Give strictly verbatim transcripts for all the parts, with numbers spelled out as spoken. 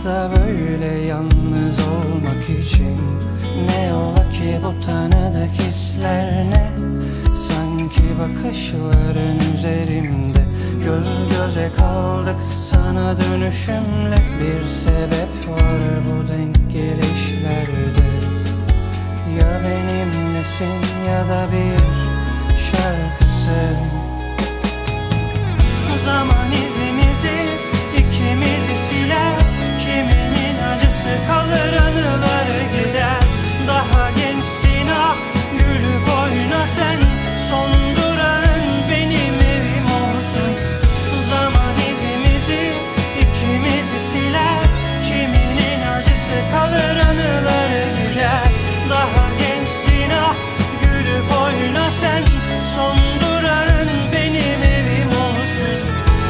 da böyle yalnız olmak için. Ne ola ki bu tanıdık hisler ne? Sanki bakışların üzerimde. Göz göze kaldık sana dönüşümle. Bir sebep var bu denk gelişlerde. Ya benimlesin ya da bir şarkısın. Zaman izimizi ikimizi siler. Kiminin acısı kalır, anıları gider. Daha gençsin ah, gülüp oyna sen. Son durağın benim evim olsun. Zaman izimizi ikimizi siler. Kiminin acısı kalır, anıları gider. Daha gençsin ah, gülüp oyna sen. Son durağın benim evim olsun.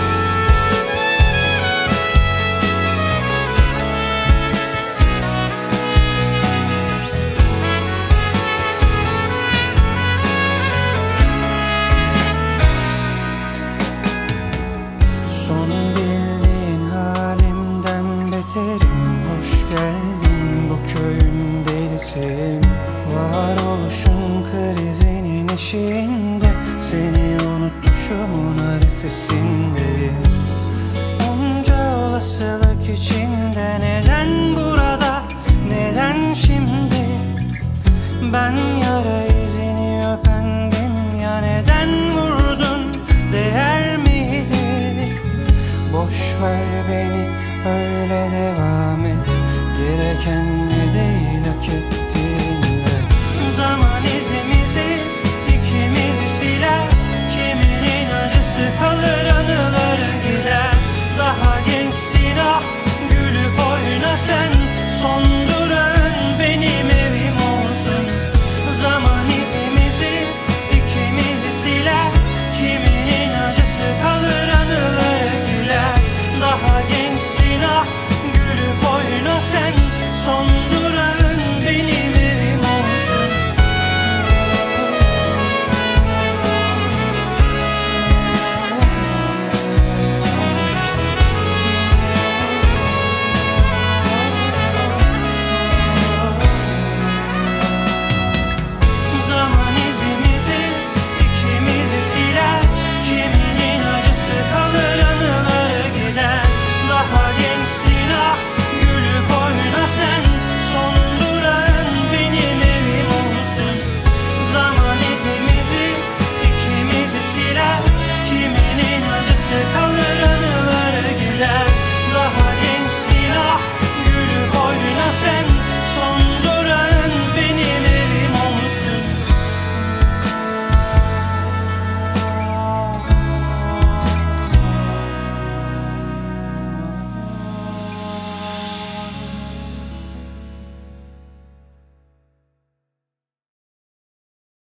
Son bildiğin halimden beterim. Hoş geldin bu köyün delisi. Varoluşun krizinin eşiğinde. Seni unutmuşumun arifesindeyim. Onca olasılık içinde. Neden burada, neden şimdi? Ben yara izini öpendim ya, neden vurdun, değer miydi? Boş ver beni, öyle devam et. Gereken ne değil hak et.